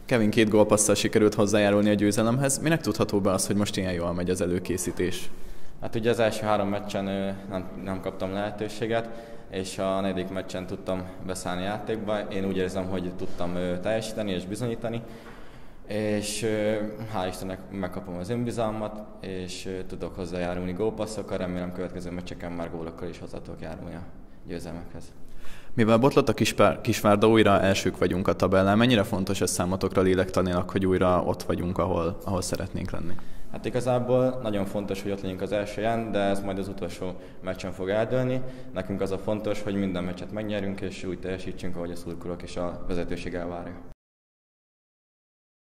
Kevin 2 gólpasszal sikerült hozzájárulni a győzelemhez. Minek tudható be az, hogy most ilyen jól megy az előkészítés? Hát ugye az első 3 meccsen nem kaptam lehetőséget, és a 4. meccsen tudtam beszállni játékba. Én úgy érzem, hogy tudtam teljesíteni és bizonyítani, és hál' Istennek megkapom az önbizalmat, és tudok hozzájárulni gólpasszokkal, remélem következő meccseken már gólokkal is hozzá tudok járulni a győzelmekhez. Mivel botlott a Kisvárda, újra elsők vagyunk a tabellán. Mennyire fontos ez számotokra lélektanilag, hogy újra ott vagyunk, ahol szeretnénk lenni? Hát igazából nagyon fontos, hogy ott legyünk az első helyen, de ez majd az utolsó meccsen fog eldőlni. Nekünk az a fontos, hogy minden meccset megnyerünk, és úgy teljesítsünk, ahogy a szurkolók és a vezetőség elvárja.